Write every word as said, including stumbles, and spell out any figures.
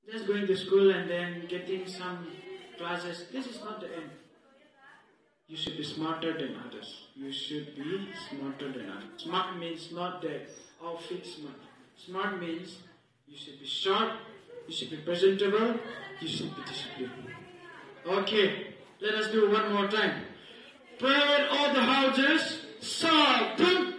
just going to school and then getting some classes. This is not the end. You should be smarter than others. You should be smarter than others. Smart means not the outfit smart. Smart means you should be sharp, you should be presentable, you should be disciplined. Okay, let us do one more time. Pray all the houses, Salt.